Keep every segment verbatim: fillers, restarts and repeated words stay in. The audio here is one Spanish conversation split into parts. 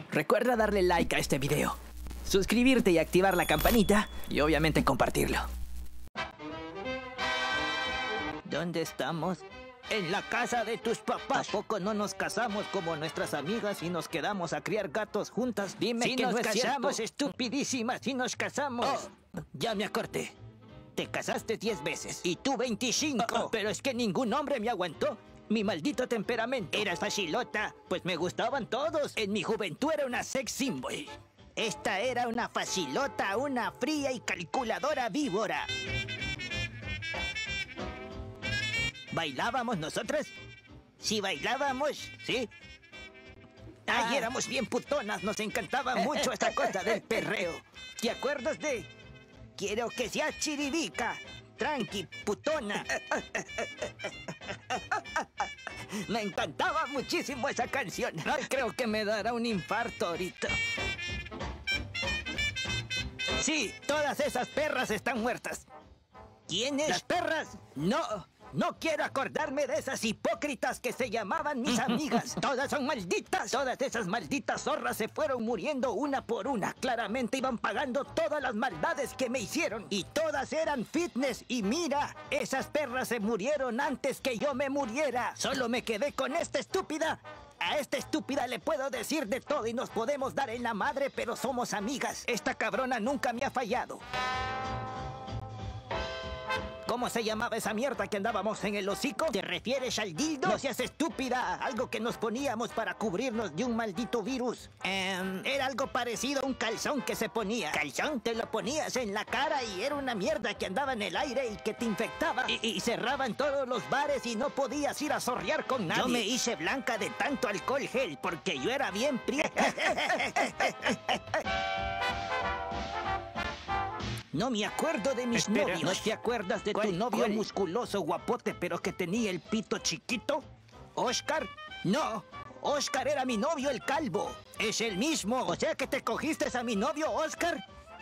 Recuerda darle like a este video, suscribirte y activar la campanita y obviamente compartirlo. ¿Dónde estamos? En la casa de tus papás. ¿A poco no nos casamos como nuestras amigas y nos quedamos a criar gatos juntas? Dime Si que nos no es casamos, cierto. Estupidísima, si nos casamos. Oh, ya me acordé. Te casaste diez veces y tú veinticinco. Oh, oh. Pero es que ningún hombre me aguantó. Mi maldito temperamento. Eras facilota. Pues me gustaban todos. En mi juventud era una sex symbol. Esta era una facilota, una fría y calculadora víbora. ¿Bailábamos nosotras? Sí, bailábamos, ¿sí? Ay, Ah. éramos bien putonas, nos encantaba mucho esta cosa del perreo. ¿Te acuerdas de...? Quiero que seas chiribica, tranqui, putona. Me encantaba muchísimo esa canción. Ay, creo que me dará un infarto ahorita. Sí, todas esas perras están muertas. ¿Quiénes? ¿Las perras? No, no quiero acordarme de esas hipócritas que se llamaban mis amigas. Todas son malditas. Todas esas malditas zorras se fueron muriendo una por una. Claramente iban pagando todas las maldades que me hicieron. Y todas eran fitness. Y mira, esas perras se murieron antes que yo me muriera. Solo me quedé con esta estúpida. A esta estúpida le puedo decir de todo y nos podemos dar en la madre, pero somos amigas. Esta cabrona nunca me ha fallado. ¿Cómo se llamaba esa mierda que andábamos en el hocico? ¿Te refieres al dildo? No seas estúpida. Algo que nos poníamos para cubrirnos de un maldito virus. Eh, era algo parecido a un calzón que se ponía. ¿Calzón? Te lo ponías en la cara y era una mierda que andaba en el aire y que te infectaba. Y, y cerraban todos los bares y no podías ir a zorrear con nadie. Yo me hice blanca de tanto alcohol gel porque yo era bien prieta. No me acuerdo de mis Espera, novios. ¿No te acuerdas de tu ¿Cuál, novio cuál? musculoso guapote pero que tenía el pito chiquito? ¿Oscar? No, Oscar era mi novio el calvo. Es el mismo. O sea que te cogiste a mi novio Oscar.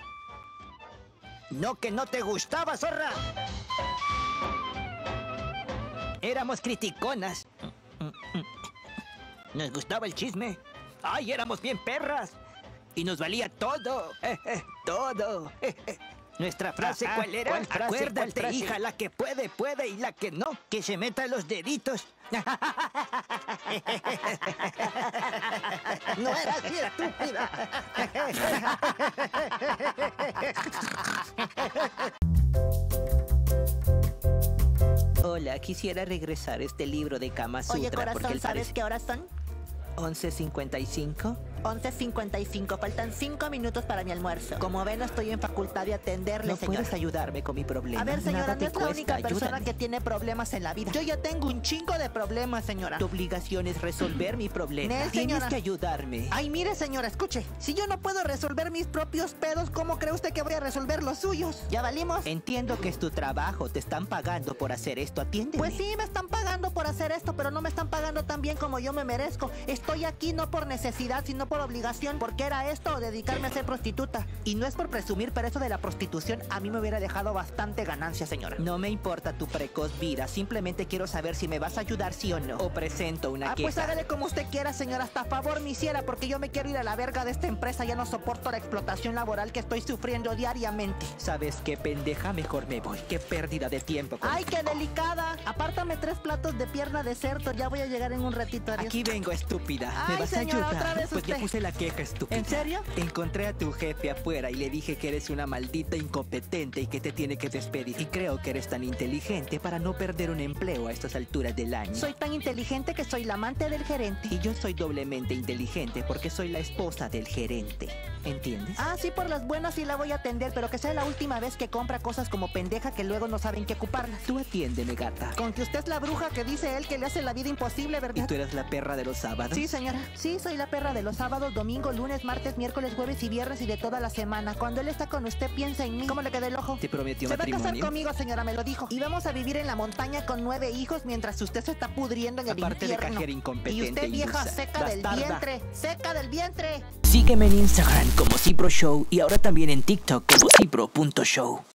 No, que no te gustaba, zorra. Éramos criticonas. Nos gustaba el chisme. Ay, éramos bien perras. Y nos valía todo. Todo. ¿Nuestra frase Ah, ah, cuál era? ¿cuál frase, Acuérdate, cuál frase? hija, la que puede, puede y la que no, que se meta los deditos. No era así, estúpida. Hola, quisiera regresar este libro de Kama Sutra. Oye, porque corazón, él ¿sabes parece... qué horas son? once cincuenta y cinco. once cincuenta y cinco. Faltan cinco minutos para mi almuerzo. Como ven, estoy en facultad de atenderle, ¿No señora. puedes ayudarme con mi problema? A ver, señora, Nada no te es la cuesta, única persona ayúdame. que tiene problemas en la vida. Yo ya tengo un chingo de problemas, señora. Tu obligación es resolver mi problema. Nel, Tienes señora. que ayudarme. Ay, mire, señora, escuche. Si yo no puedo resolver mis propios pedos, ¿cómo cree usted que voy a resolver los suyos? ¿Ya valimos? Entiendo que es tu trabajo, te están pagando por hacer esto, atiéndeme. Pues sí, me están pagando por hacer esto, pero no me están pagando tan bien como yo me merezco. Estoy aquí no por necesidad, sino por obligación, porque era esto o dedicarme a ser prostituta. Y no es por presumir, pero eso de la prostitución a mí me hubiera dejado bastante ganancia, señora. No me importa tu precoz vida, simplemente quiero saber si me vas a ayudar sí o no. O presento una Ah, queja. pues hágale como usted quiera, señora. Hasta a favor me hiciera, porque yo me quiero ir a la verga de esta empresa. Ya no soporto la explotación laboral que estoy sufriendo diariamente. ¿Sabes qué, pendeja? Mejor me voy. Qué pérdida de tiempo. con ¡Ay, esto. qué delicada! Apártame tres platos de pierna de cerdo. Ya voy a llegar en un ratito. Adiós. Aquí vengo, estúpida. ¿Me Ay, vas señora, a ayudar? otra vez Pues ya usted. puse la queja, estúpida. ¿En serio? Encontré a tu jefe afuera y le dije que eres una maldita incompetente y que te tiene que despedir. Y creo que eres tan inteligente para no perder un empleo a estas alturas del año. Soy tan inteligente que soy la amante del gerente. Y yo soy doblemente inteligente porque soy la esposa del gerente. ¿Entiendes? Ah, sí, por las buenas sí la voy a atender, pero que sea la última vez que compra cosas como pendeja que luego no saben qué ocuparlas. Tú atiéndeme, gata. Con que usted es la bruja que dice él que le hace la vida imposible, ¿Y ¿verdad? tú eres la perra de los sábados? Sí, señora. Sí, soy la perra de los sábados, domingo, lunes, martes, miércoles, jueves y viernes y de toda la semana. Cuando él está con usted, piensa en mí. ¿Cómo le queda el ojo? ¿Te prometió Se va a casar matrimonio? conmigo, señora, me lo dijo. Y vamos a vivir en la montaña con nueve hijos mientras usted se está pudriendo en el Aparte de infierno. cajera incompetente Y usted, vieja, ilusa, seca del bastarda. vientre. Seca del vientre. Sígueme en Instagram como Cipro Show y ahora también en TikTok como Cipro punto show.